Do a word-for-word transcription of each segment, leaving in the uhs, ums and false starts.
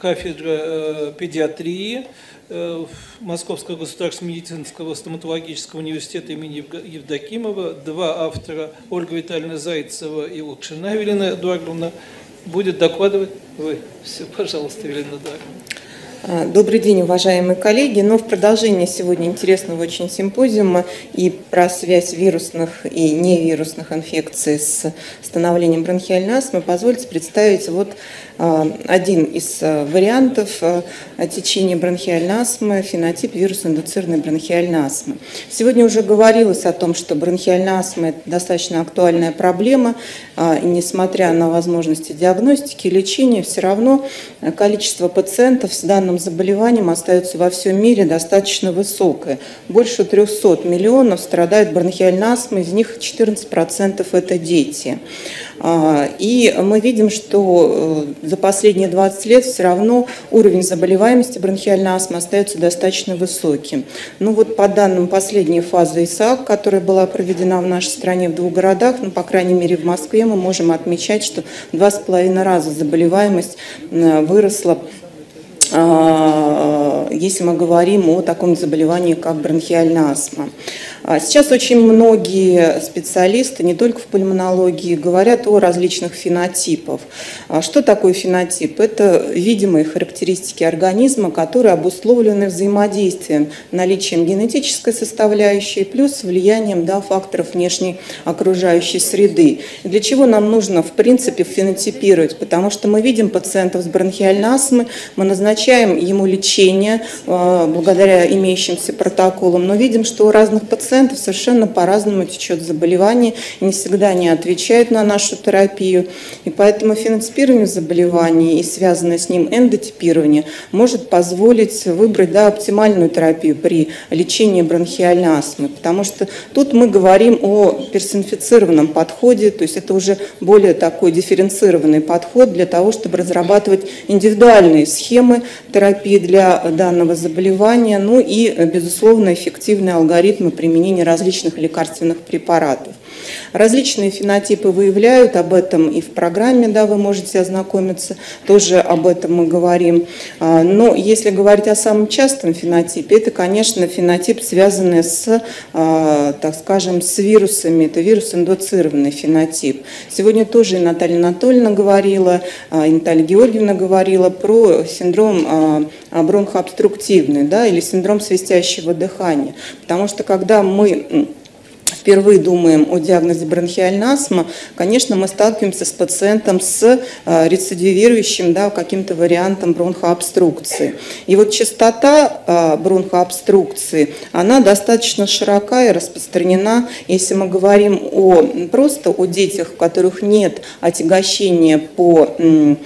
кафедра педиатрии Московского государственного медицинского стоматологического университета имени Евдокимова. Два автора, Ольга Витальевна Зайцева и Лукшина Эвелина Эдуардовна, будет докладывать вы. Все, пожалуйста, Эвелина Эдуардовна. Добрый день, уважаемые коллеги. Но в продолжение сегодня интересного очень симпозиума и про связь вирусных и невирусных инфекций с становлением бронхиальной астмы позвольте представить вот один из вариантов течения бронхиальной астмы, фенотип вирус-индуцированной бронхиальной астмы. Сегодня уже говорилось о том, что бронхиальная астма – это достаточно актуальная проблема, и несмотря на возможности диагностики и лечения, все равно количество пациентов с данным заболеванием остается во всем мире достаточно высокое. Больше трёхсот миллионов страдают бронхиальной астмой, из них четырнадцать процентов это дети. И мы видим, что за последние двадцать лет все равно уровень заболеваемости бронхиальной астмы остается достаточно высоким. Ну вот по данным последней фазы ИСААК, которая была проведена в нашей стране в двух городах, ну по крайней мере в Москве, мы можем отмечать, что в два с половиной раза заболеваемость выросла, если мы говорим о таком заболевании, как бронхиальная астма. Сейчас очень многие специалисты, не только в пульмонологии, говорят о различных фенотипах. Что такое фенотип? Это видимые характеристики организма, которые обусловлены взаимодействием, наличием генетической составляющей плюс влиянием, да, факторов внешней окружающей среды. Для чего нам нужно, в принципе, фенотипировать? Потому что мы видим пациентов с бронхиальной астмой, мы назначаем ему лечение благодаря имеющимся протоколам, но видим, что у разных пациентов совершенно по-разному течет заболевание, не всегда не отвечают на нашу терапию. И поэтому фенотипирование заболевания и связанное с ним эндотипирование может позволить выбрать, да, оптимальную терапию при лечении бронхиальной астмы. Потому что тут мы говорим о персонифицированном подходе, то есть это уже более такой дифференцированный подход для того, чтобы разрабатывать индивидуальные схемы терапии для данного заболевания, ну и, безусловно, эффективные алгоритмы применения различных лекарственных препаратов. Различные фенотипы выявляют, об этом и в программе, да, вы можете ознакомиться, тоже об этом мы говорим. Но если говорить о самом частом фенотипе, это, конечно, фенотип, связанный с, так скажем, с вирусами, это вирус-индуцированный фенотип. Сегодня тоже и Наталья Анатольевна говорила, и Наталья Георгиевна говорила про синдром бронхообструктивный, да, или синдром свистящего дыхания. Потому что когда мы впервые думаем о диагнозе бронхиальной астмы, конечно, мы сталкиваемся с пациентом с рецидивирующим, да, каким-то вариантом бронхообструкции. И вот частота бронхообструкции, она достаточно широка и распространена, если мы говорим о, просто о детях, у которых нет отягощения по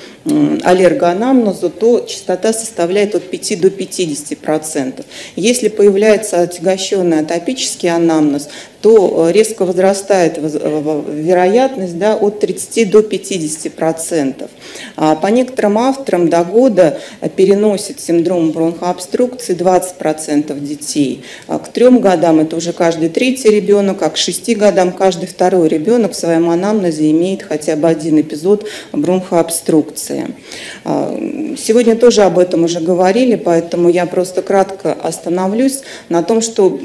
аллергоанамнезу, то частота составляет от пяти до пятидесяти процентов. Если появляется отягощенный атопический анамнез, то резко возрастает вероятность, да, от тридцати до пятидесяти процентов. По некоторым авторам до года переносит синдром бронхообструкции двадцать процентов детей. К трем годам это уже каждый третий ребенок, а к шести годам каждый второй ребенок в своем анамнезе имеет хотя бы один эпизод бронхообструкции. Сегодня тоже об этом уже говорили, поэтому я просто кратко остановлюсь на том, что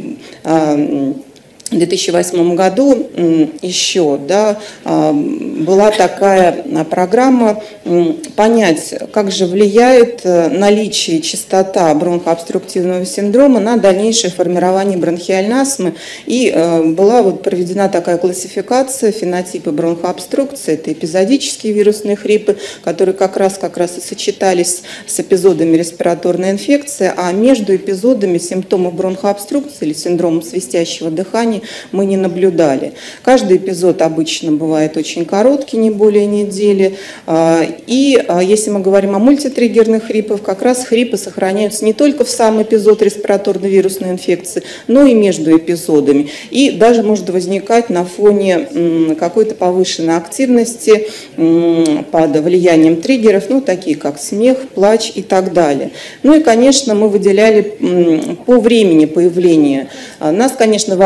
в две тысячи восьмом году еще, да, была такая программа понять, как же влияет наличие и частота бронхообструктивного синдрома на дальнейшее формирование бронхиальной астмы. И была вот проведена такая классификация фенотипа бронхообструкции. Это эпизодические вирусные хрипы, которые как раз, как раз и сочетались с эпизодами респираторной инфекции, а между эпизодами симптомов бронхообструкции или синдрома свистящего дыхания мы не наблюдали. Каждый эпизод обычно бывает очень короткий, не более недели. И если мы говорим о мультитриггерных хрипах, как раз хрипы сохраняются не только в сам эпизод респираторной вирусной инфекции, но и между эпизодами. И даже может возникать на фоне какой-то повышенной активности под влиянием триггеров, ну, такие как смех, плач и так далее. Ну и, конечно, мы выделяли по времени появления. Нас, конечно, волнует прежде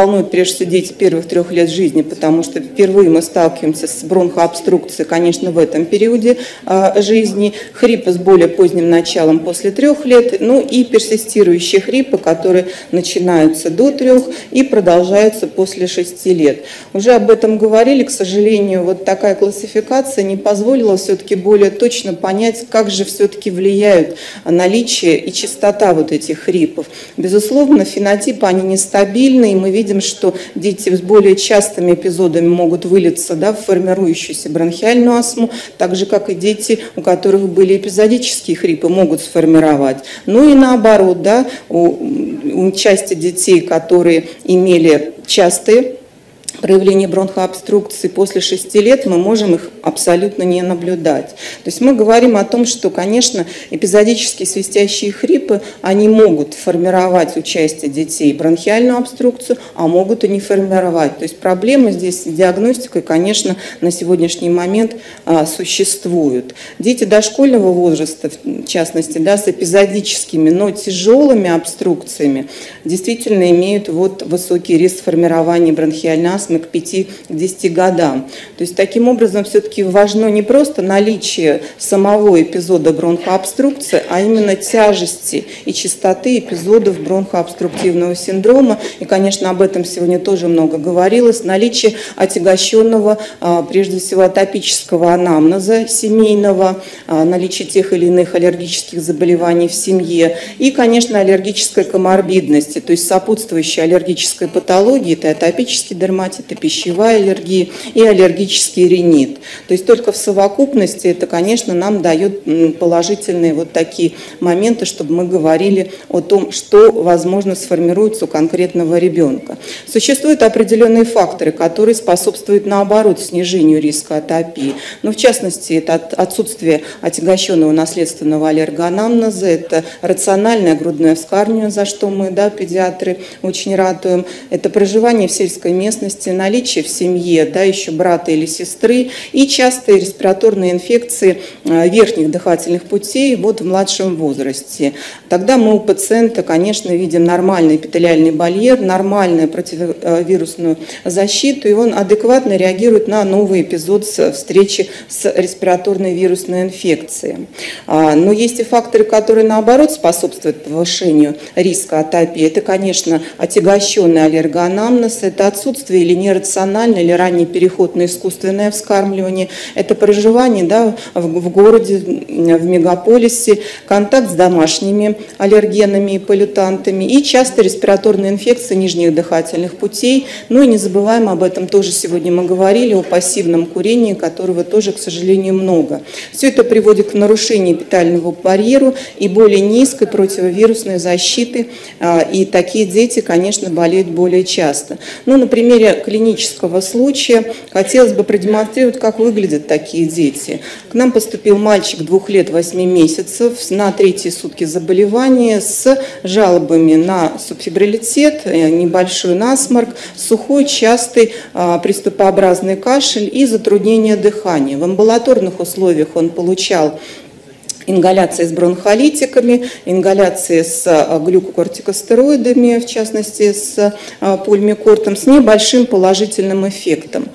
прежде всего дети первых трех лет жизни, потому что впервые мы сталкиваемся с бронхообструкцией, конечно, в этом периоде а, жизни, хрипы с более поздним началом после трех лет, ну и персистирующие хрипы, которые начинаются до трех и продолжаются после шести лет. Уже об этом говорили, к сожалению, вот такая классификация не позволила все-таки более точно понять, как же все-таки влияют наличие и частота вот этих хрипов. Безусловно, фенотипы, они нестабильны, и мы видим, что дети с более частыми эпизодами могут вылиться, да, в формирующуюся бронхиальную астму, так же, как и дети, у которых были эпизодические хрипы, могут сформировать. Ну и наоборот, да, у, у части детей, которые имели частые проявление бронхообструкции после шести лет, мы можем их абсолютно не наблюдать. То есть мы говорим о том, что, конечно, эпизодические свистящие хрипы, они могут формировать у части детей бронхиальную обструкцию, а могут и не формировать. То есть проблемы здесь с диагностикой, конечно, на сегодняшний момент а, существуют. Дети дошкольного возраста, в частности, да, с эпизодическими, но тяжелыми обструкциями, действительно имеют вот высокий риск формирования бронхиальной астмы к пяти-десяти годам. То есть таким образом все-таки важно не просто наличие самого эпизода бронхообструкции, а именно тяжести и частоты эпизодов бронхообструктивного синдрома. И, конечно, об этом сегодня тоже много говорилось. Наличие отягощенного, прежде всего, атопического анамнеза семейного, наличие тех или иных аллергических заболеваний в семье и, конечно, аллергической коморбидности, то есть сопутствующей аллергической патологии, это атопический дерматит, это пищевая аллергия и аллергический ринит. То есть только в совокупности это, конечно, нам дает положительные вот такие моменты, чтобы мы говорили о том, что, возможно, сформируется у конкретного ребенка. Существуют определенные факторы, которые способствуют, наоборот, снижению риска атопии. Но, в частности, это отсутствие отягощенного наследственного аллергоанамнеза, это рациональное грудное вскармливание, за что мы, да, педиатры, очень ратуем, это проживание в сельской местности, наличие в семье, да, еще брата или сестры и частые респираторные инфекции верхних дыхательных путей вот в младшем возрасте. Тогда мы у пациента, конечно, видим нормальный эпителиальный барьер, нормальную противовирусную защиту, и он адекватно реагирует на новый эпизод встречи с респираторной вирусной инфекцией. Но есть и факторы, которые, наоборот, способствуют повышению риска атопии. Это, конечно, отягощенный аллергоанамнез, это отсутствие или нерациональное, или ранний переход на искусственное вскармливание, это проживание, да, в, в городе, в мегаполисе, контакт с домашними аллергенами и полютантами и часто респираторные инфекции нижних дыхательных путей. Ну и не забываем, об этом тоже сегодня мы говорили, о пассивном курении, которого тоже, к сожалению, много. Все это приводит к нарушению эпителиального барьера и более низкой противовирусной защиты, и такие дети, конечно, болеют более часто. Ну, на примере клинического случая хотелось бы продемонстрировать, как выглядят такие дети. К нам поступил мальчик двух лет восьми месяцев на третьи сутки заболевания с жалобами на субфибрилитет, небольшой насморк, сухой, частый приступообразный кашель и затруднение дыхания. В амбулаторных условиях он получал ингаляции с бронхолитиками, ингаляции с глюкокортикостероидами, в частности с пульмикортом, с небольшим положительным эффектом.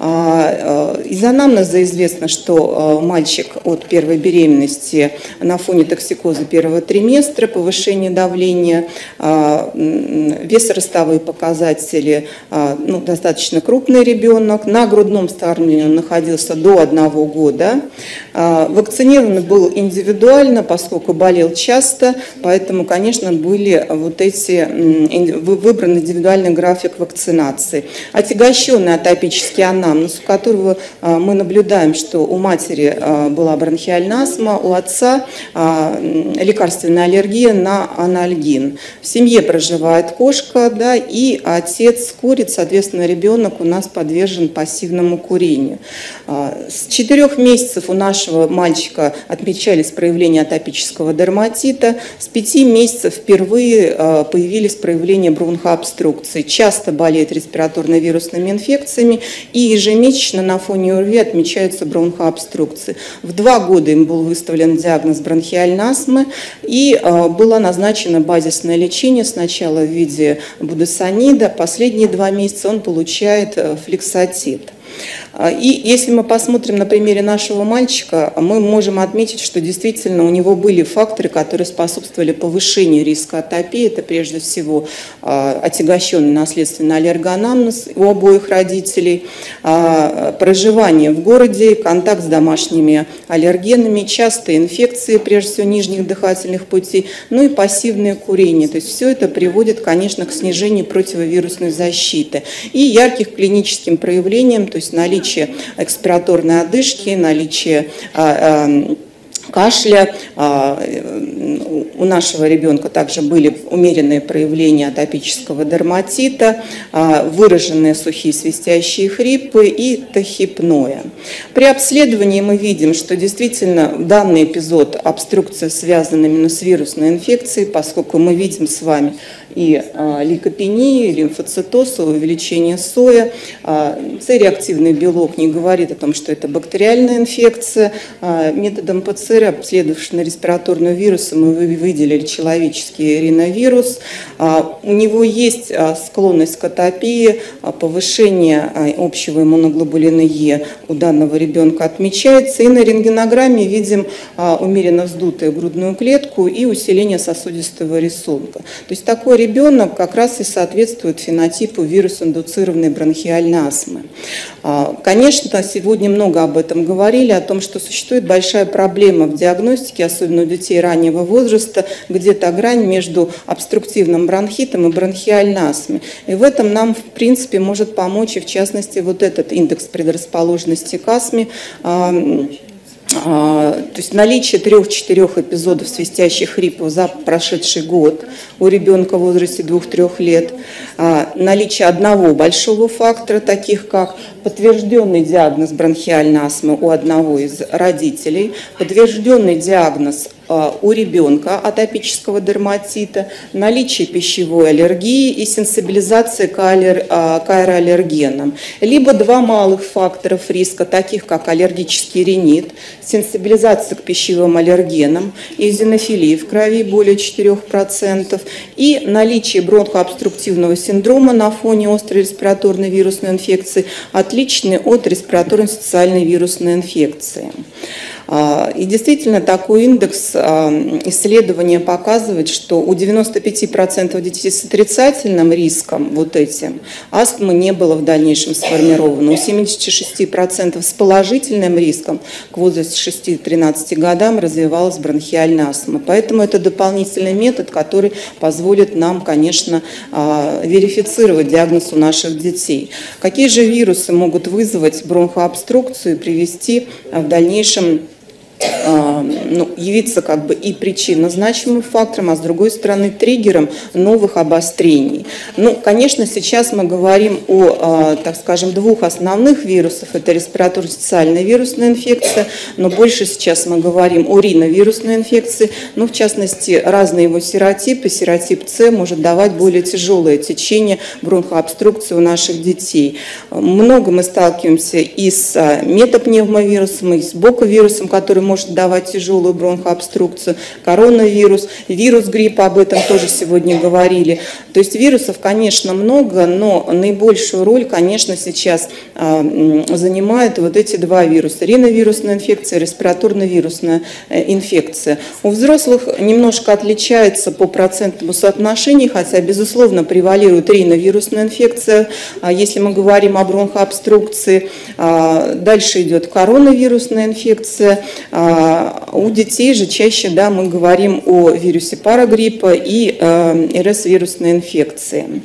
Из анамнеза известно, что мальчик от первой беременности на фоне токсикоза первого триместра, повышение давления, весоростовые показатели, ну, достаточно крупный ребенок, на грудном вскармливании он находился до одного года, вакцинирован был индивидуально, индивидуально, поскольку болел часто, поэтому, конечно, были вот эти, выбран индивидуальный график вакцинации. Отягощенный атопический анамнез, у которого мы наблюдаем, что у матери была бронхиальная астма, у отца лекарственная аллергия на анальгин. В семье проживает кошка, да, и отец курит, соответственно, ребенок у нас подвержен пассивному курению. С четырех месяцев у нашего мальчика отмечались проявления атопического дерматита. С пяти месяцев впервые появились проявления бронхообструкции. Часто болеет респираторно-вирусными инфекциями и ежемесячно на фоне ОРВИ отмечаются бронхообструкции. В два года им был выставлен диагноз бронхиальной астмы, и было назначено базисное лечение сначала в виде будесонида, последние два месяца он получает фликсатид. И если мы посмотрим на примере нашего мальчика, мы можем отметить, что действительно у него были факторы, которые способствовали повышению риска атопии. Это прежде всего отягощенный наследственный аллергоанамнез у обоих родителей, проживание в городе, контакт с домашними аллергенами, частые инфекции, прежде всего нижних дыхательных путей, ну и пассивное курение. То есть все это приводит, конечно, к снижению противовирусной защиты и ярких клиническим проявлениям, то есть наличие экспираторной одышки, наличие а, а, кашля. А, у нашего ребенка также были умеренные проявления атопического дерматита, а, выраженные сухие свистящие хрипы и тахипноя. При обследовании мы видим, что действительно данный эпизод обструкция связана именно с вирусной инфекцией, поскольку мы видим с вами и а, лейкопению, и лимфоцитоз, увеличение соя. А, С-реактивный белок не говорит о том, что это бактериальная инфекция. А, методом ПЦР, обследовавшись на респираторные вирусы, мы выделили человеческий риновирус. А, у него есть а, склонность к атопии, а, повышение а, общего иммуноглобулина Е у данного ребенка отмечается. И на рентгенограмме видим а, умеренно вздутую грудную клетку и усиление сосудистого рисунка. То есть такой ребенок как раз и соответствует фенотипу вирус-индуцированной бронхиальной астмы. Конечно, сегодня много об этом говорили, о том, что существует большая проблема в диагностике, особенно у детей раннего возраста, где-то грань между обструктивным бронхитом и бронхиальной астмой. И в этом нам, в принципе, может помочь, и в частности, вот этот индекс предрасположенности к астме. То есть наличие трех-четырех эпизодов свистящих хрипов за прошедший год у ребенка в возрасте двух-трёх лет, наличие одного большого фактора, таких как подтвержденный диагноз бронхиальной астмы у одного из родителей, подтвержденный диагноз у ребенка атопического дерматита, наличие пищевой аллергии и сенсибилизация к, аллер... к аэроаллергенам. Либо два малых факторов риска, таких как аллергический ринит, сенсибилизация к пищевым аллергенам, эозинофилия в крови более четырёх процентов и наличие бронхообструктивного синдрома на фоне острой респираторной вирусной инфекции, отличный от респираторно-социальной вирусной инфекции. И действительно такой индекс исследования показывает, что у девяноста пяти процентов детей с отрицательным риском, вот этим, астмы не было в дальнейшем сформировано. У семидесяти шести процентов с положительным риском к возрасту шести-тринадцати годам развивалась бронхиальная астма. Поэтому это дополнительный метод, который позволит нам, конечно, верифицировать диагноз у наших детей. Какие же вирусы могут вызвать бронхообструкцию и привести в дальнейшем ну, явиться как бы и причинно значимым фактором, а с другой стороны триггером новых обострений. Ну, конечно, сейчас мы говорим о, так скажем, двух основных вирусах. Это респираторно-социальная вирусная инфекция, но больше сейчас мы говорим о риновирусной инфекции. Ну, в частности, разные его серотипы. Серотип С может давать более тяжелое течение бронхообструкции у наших детей. Много мы сталкиваемся и с метапневмовирусом, и с боковирусом, который может давать тяжелую бронхообструкцию, коронавирус, вирус гриппа, об этом тоже сегодня говорили. То есть вирусов, конечно, много, но наибольшую роль, конечно, сейчас э, занимают вот эти два вируса. Риновирусная инфекция, респираторно-вирусная э, инфекция. У взрослых немножко отличается по процентному соотношению, хотя, безусловно, превалирует риновирусная инфекция, э, если мы говорим о бронхообструкции. Э, дальше идет коронавирусная инфекция. У детей же чаще, да, мы говорим о вирусе парагриппа и э, РС-вирусной инфекции.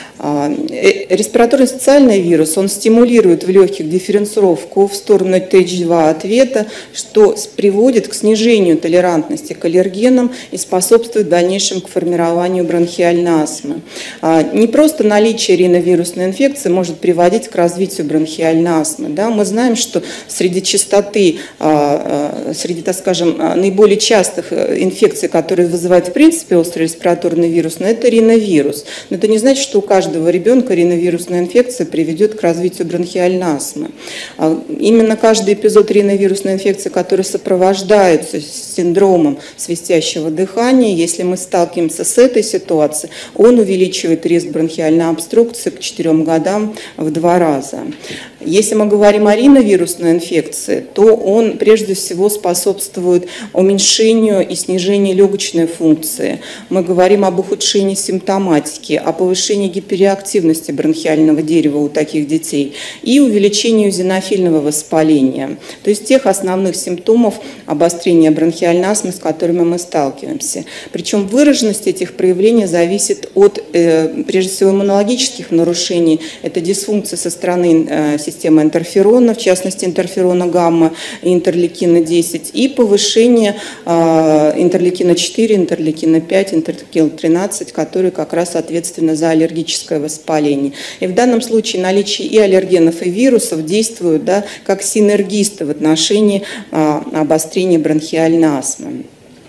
Респираторно-социальный вирус, он стимулирует в легких дифференцировку в сторону Т H два ответа, что приводит к снижению толерантности к аллергенам и способствует дальнейшему к формированию бронхиальной астмы. Не просто наличие риновирусной инфекции может приводить к развитию бронхиальной астмы. Да? Мы знаем, что среди частоты, среди, так скажем, наиболее частых инфекций, которые вызывают в принципе острый респираторный вирус, это риновирус. Но это не значит, что у каждого каждого ребенка риновирусная инфекция приведет к развитию бронхиальной астмы. Именно каждый эпизод риновирусной инфекции, который сопровождается синдромом свистящего дыхания, если мы сталкиваемся с этой ситуацией, он увеличивает риск бронхиальной обструкции к четырем годам в два раза. Если мы говорим о риновирусной инфекции, то он прежде всего способствует уменьшению и снижению легочной функции. Мы говорим об ухудшении симптоматики, о повышении гиперреактивности бронхиального дерева у таких детей и увеличению эозинофильного воспаления, то есть тех основных симптомов обострения бронхиальной астмы, с которыми мы сталкиваемся. Причем выраженность этих проявлений зависит от, прежде всего, иммунологических нарушений. Это дисфункция со стороны системы интерферона, в частности интерферона гамма и интерлейкина десять, и повышение интерлейкина четыре, интерлейкина пять, интерлейкина тринадцать, которые как раз ответственны за аллергическое воспаление. И в данном случае наличие и аллергенов, и вирусов действуют, да, как синергисты в отношении а, обострения бронхиальной астмы.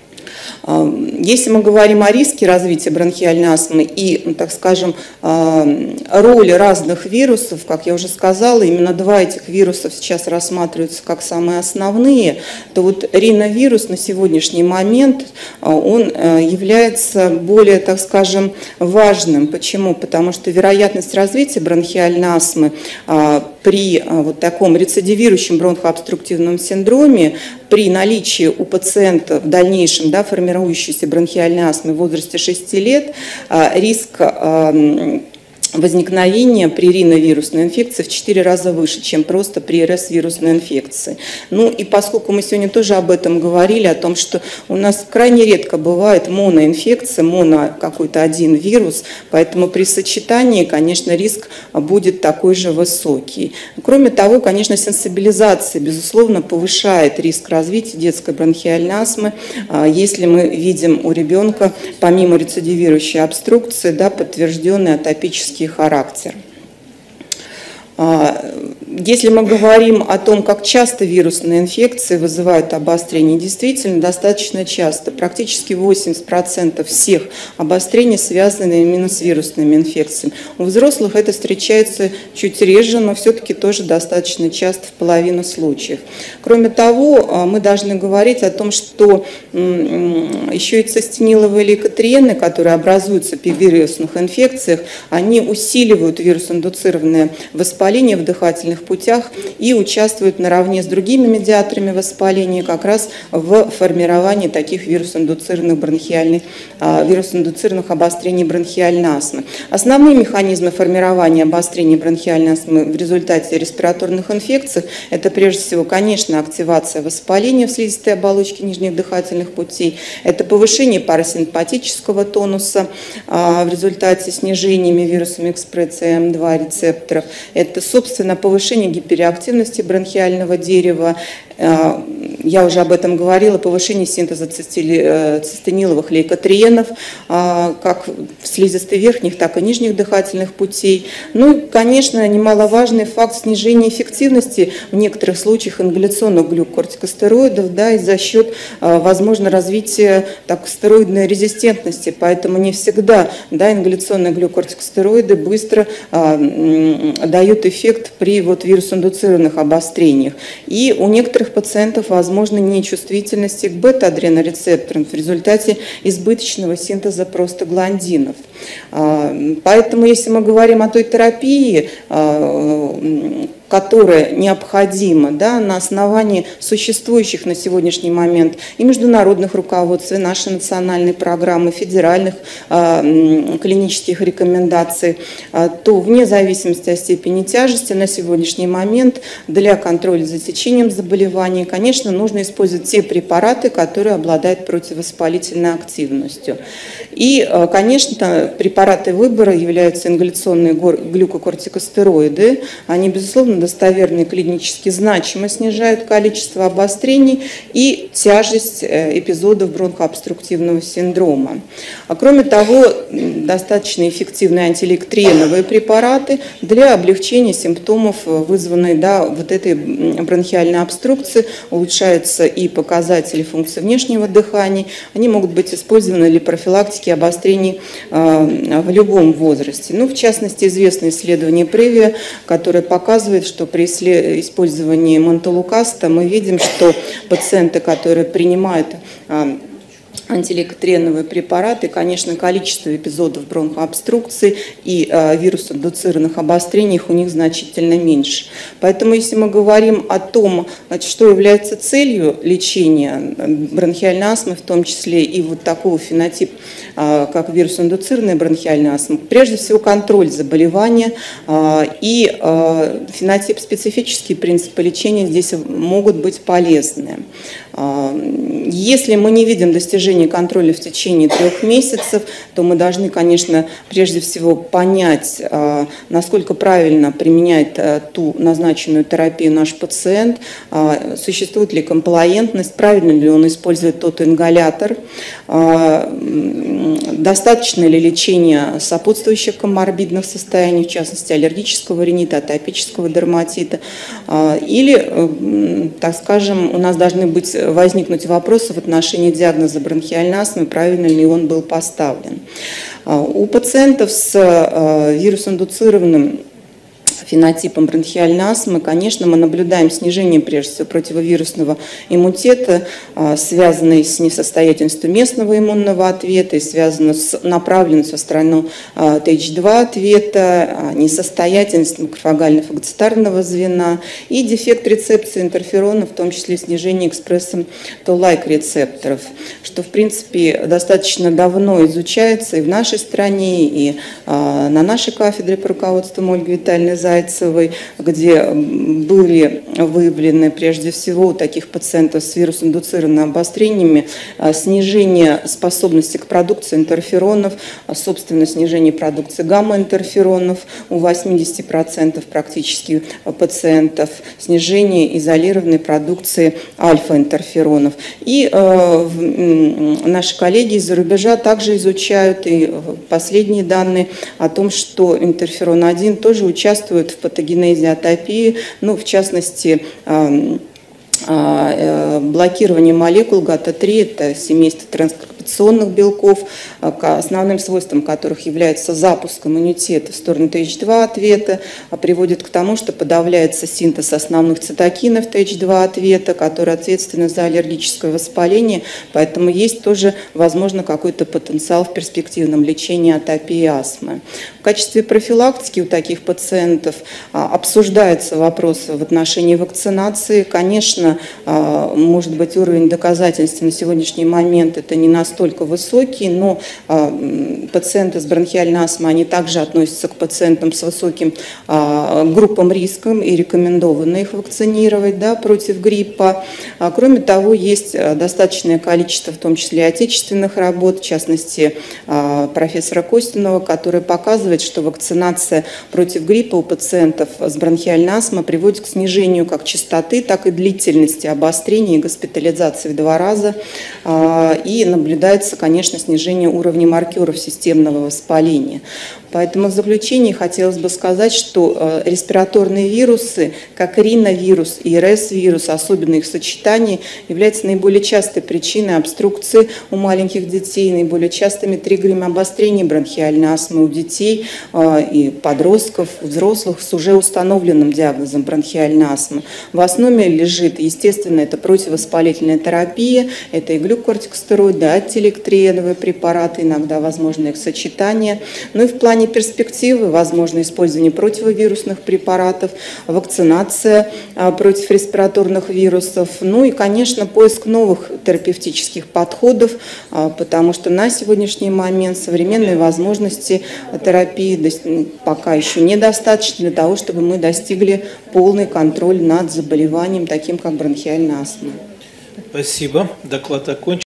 Если мы говорим о риске развития бронхиальной астмы и, так скажем, роли разных вирусов, как я уже сказала, именно два этих вируса сейчас рассматриваются как самые основные, то вот риновирус на сегодняшний момент он является более, так скажем, важным. Почему? Потому что вероятность развития бронхиальной астмы при вот таком рецидивирующем бронхообструктивном синдроме, при наличии у пациента в дальнейшем, да, формирующейся бронхиальной астмы в возрасте шести лет, риск возникновения при риновирусной инфекции в четыре раза выше, чем просто при эр эс-вирусной инфекции. Ну и поскольку мы сегодня тоже об этом говорили, о том, что у нас крайне редко бывает моноинфекция, моно какой-то один вирус, поэтому при сочетании, конечно, риск будет такой же высокий. Кроме того, конечно, сенсибилизация, безусловно, повышает риск развития детской бронхиальной астмы, если мы видим у ребенка, помимо рецидивирующей обструкции, да, подтвержденный атопический характер. Если мы говорим о том, как часто вирусные инфекции вызывают обострение, действительно достаточно часто. Практически восемьдесят процентов всех обострений связаны именно с вирусными инфекциями. У взрослых это встречается чуть реже, но все-таки тоже достаточно часто в половину случаев. Кроме того, мы должны говорить о том, что еще и цистиниловые лейкотриены, которые образуются при вирусных инфекциях, они усиливают вирус-индуцированное воспаление в дыхательных путях и участвуют наравне с другими медиаторами воспаления как раз в формировании таких вирус-индуцированных бронхиальных, вирус-индуцированных обострений бронхиальной астмы. Основные механизмы формирования обострений бронхиальной астмы в результате респираторных инфекций – это прежде всего, конечно, активация воспаления в слизистой оболочке нижних дыхательных путей, это повышение парасимпатического тонуса в результате снижениями вирусами экспрессии эм два рецепторов, это, собственно, повышение гиперреактивности бронхиального дерева. Я уже об этом говорила, повышение синтеза цистиниловых лейкотриенов, как в слизистой верхних, так и нижних дыхательных путей. Ну и, конечно, немаловажный факт снижения эффективности в некоторых случаях ингаляционных глюкокортикостероидов, да, и за счет, возможно, развития так, стероидной резистентности. Поэтому не всегда, да, ингаляционные глюкокортикостероиды быстро а, дают эффект при вот, вирус-индуцированных обострениях. И у некоторых пациентов возможно нечувствительность к бета-адренорецепторам в результате избыточного синтеза простагландинов. Поэтому, если мы говорим о той терапии, которая необходима, да, на основании существующих на сегодняшний момент и международных руководств, и нашей национальной программы, федеральных э, клинических рекомендаций, э, то вне зависимости от степени тяжести на сегодняшний момент для контроля за течением заболеваний, конечно, нужно использовать те препараты, которые обладают противовоспалительной активностью. И, э, конечно, препараты выбора являются ингаляционные глюкокортикостероиды. Они, безусловно, достоверно и клинически значимо снижают количество обострений и тяжесть эпизодов бронхообструктивного синдрома. А кроме того, достаточно эффективны антилектриеновые препараты для облегчения симптомов, вызванных да, вот этой бронхиальной обструкции. Улучшаются и показатели функции внешнего дыхания. Они могут быть использованы для профилактики обострений в любом возрасте. Ну, в частности, известно исследование Превия, которое показывает, что при использовании монтелукаста мы видим, что пациенты, которые принимают антилектриеновые препараты, конечно, количество эпизодов бронхообструкции и э, вирус-индуцированных обострений у них значительно меньше. Поэтому, если мы говорим о том, значит, что является целью лечения бронхиальной астмы, в том числе и вот такого фенотипа, э, как вирус-индуцированная бронхиальная астма, прежде всего контроль заболевания э, и э, фенотип специфические принципы лечения здесь могут быть полезны. Если мы не видим достижения контроля в течение трех месяцев, то мы должны, конечно, прежде всего понять, насколько правильно применяет ту назначенную терапию наш пациент, существует ли комплаентность, правильно ли он использует тот ингалятор, достаточно ли лечения сопутствующих коморбидных состояний, в частности аллергического ринита, атопического дерматита, или, так скажем, у нас должны быть возникнуть вопросы в отношении диагноза бронхиальной астмы, правильно ли он был поставлен. У пациентов с вирус-индуцированным фенотипом бронхиальной астмы, конечно, мы наблюдаем снижение, прежде всего, противовирусного иммунитета, связанный с несостоятельностью местного иммунного ответа и связано с направленностью в сторону Т H два ответа, несостоятельность макрофагально-фагоцитарного звена и дефект рецепции интерферона, в том числе снижение экспрессом Toll-like рецепторов, что, в принципе, достаточно давно изучается и в нашей стране, и на нашей кафедре по руководству Ольги Витальевны Зайцевой, где были выявлены прежде всего у таких пациентов с вирус-индуцированными обострениями снижение способности к продукции интерферонов, собственно, снижение продукции гамма-интерферонов у восьмидесяти процентов практически пациентов, снижение изолированной продукции альфа-интерферонов. И э, наши коллеги из-за рубежа также изучают и последние данные о том, что интерферон один тоже участвует в патогенезе атопии, ну, в частности, блокирование молекул гата три, это семейство транскрипционных белков, основным свойством которых является запуск иммунитета в сторону Т H два ответа, приводит к тому, что подавляется синтез основных цитокинов Т H два ответа, которые ответственны за аллергическое воспаление, поэтому есть тоже, возможно, какой-то потенциал в перспективном лечении атопии и астмы. В качестве профилактики у таких пациентов обсуждаются вопросы в отношении вакцинации. Конечно, может быть, уровень доказательства на сегодняшний момент это не настолько высокий, но пациенты с бронхиальной астмой, они также относятся к пациентам с высоким группам риска и рекомендовано их вакцинировать, да, против гриппа. Кроме того, есть достаточное количество, в том числе отечественных работ, в частности, профессора Костинова, который показывает, что вакцинация против гриппа у пациентов с бронхиальной астмой приводит к снижению как частоты, так и длительности обострения и госпитализации в два раза. И наблюдается, конечно, снижение уровня маркеров системного воспаления. Поэтому в заключение хотелось бы сказать, что респираторные вирусы, как риновирус и эр эс-вирус, особенно их сочетание, являются наиболее частой причиной обструкции у маленьких детей, наиболее частыми триггерами обострения бронхиальной астмы у детей и подростков, взрослых с уже установленным диагнозом бронхиальной астмы. В основе лежит, естественно, это противовоспалительная терапия, это и глюкокортикостероиды, антилектриеновые препараты, иногда возможно их сочетание. Ну и в плане перспективы возможно использование противовирусных препаратов, вакцинация против респираторных вирусов, ну и, конечно, поиск новых терапевтических подходов, потому что на сегодняшний момент современные возможности терапии пока еще недостаточно для того, чтобы мы достигли полный контроль над заболеванием, таким как бронхиальная астма. Спасибо. Доклад окончен.